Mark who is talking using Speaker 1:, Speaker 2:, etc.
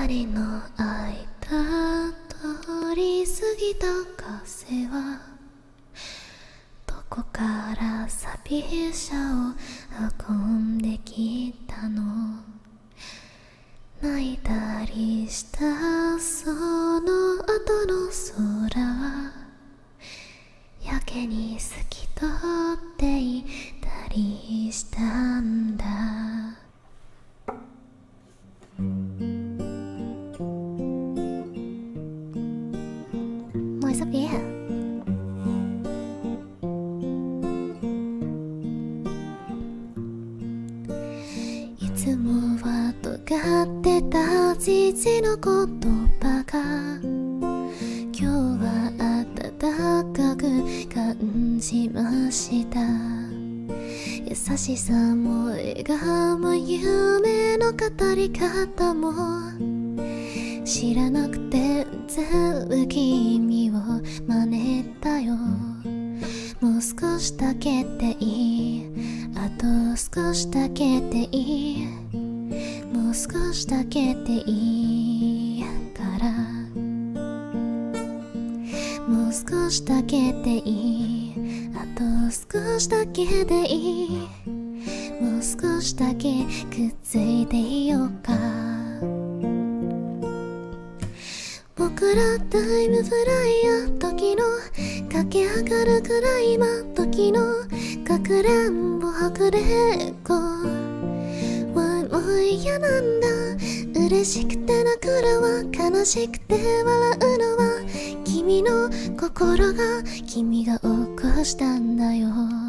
Speaker 1: 二人の間通り過ぎた風はどこから寂しさを運んできたの。泣いたりしたその後の空はやけに透き通っていたりしたんだ。もう一遍いつもは尖ってた父の言葉が今日は暖かく感じました。優しさも笑顔も夢の語り方も知らなくて全部君を真似たよ。もう少しだけでいい、あと少しだけでいい、もう少しだけでいいから、もう少しだけでいい、あと少しだけでいい、もう少しだけくっついていようか。僕らタイムフライヤー時の駆け上がるくらい今時のかくれんぼはぐれっこはもう嫌なんだ。嬉しくて泣くのは悲しくて笑うのは君の心が君が起こしたんだよ。